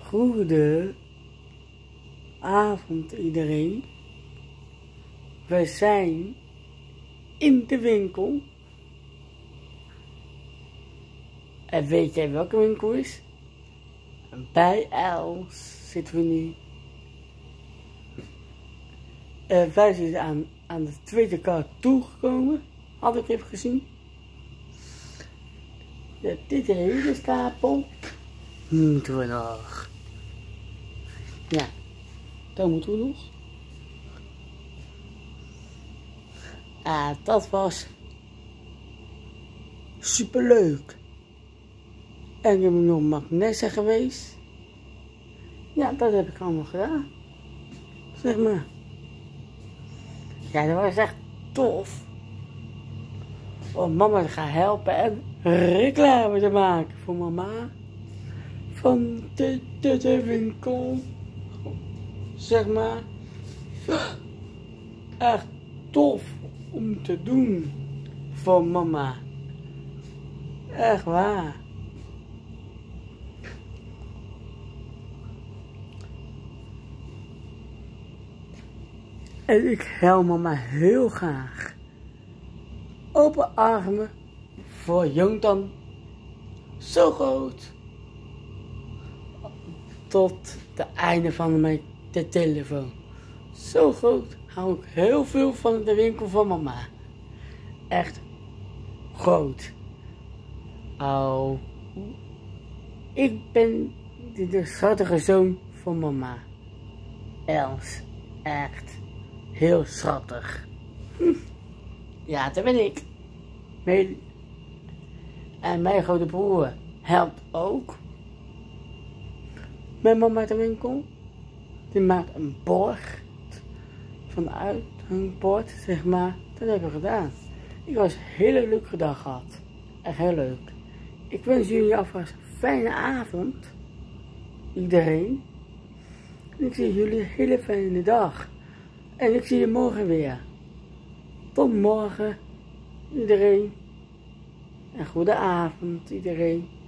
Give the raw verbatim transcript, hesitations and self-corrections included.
Goede avond iedereen. We zijn in de winkel. En weet jij welke winkel is? Bij Els zitten we nu. Uh, wij zijn aan, aan de tweede kaart toegekomen. Had ik even gezien. Ja, dit hele stapel moeten we nog. Ja, dat moeten we nog. Ah, dat was superleuk. En ik ben nog Magnesse geweest. Ja, dat heb ik allemaal gedaan. Zeg maar. Ja, dat was echt tof. Om mama te gaan helpen en reclame te maken voor mama. Van de, de, de winkel. Zeg maar. Echt tof om te doen voor mama. Echt waar. En ik help mama heel graag. Open armen voor Jonathan. Zo groot. Tot het einde van mijn de telefoon. Zo groot hou ik heel veel van de winkel van mama. Echt groot. Oh. Ik ben de, de schattige zoon van mama. Els. Echt. Heel schattig. Hm. Ja, dat ben ik. Mijn, en mijn grote broer helpt ook. Met mama de winkel. Die maakt een bord. Vanuit een bord, zeg maar. Dat heb ik gedaan. Ik was een hele leuke dag gehad. Echt heel leuk. Ik wens jullie alvast een fijne avond. Iedereen. En ik zie jullie een hele fijne dag. En ik zie je morgen weer. Tot morgen, iedereen. En goede avond, iedereen.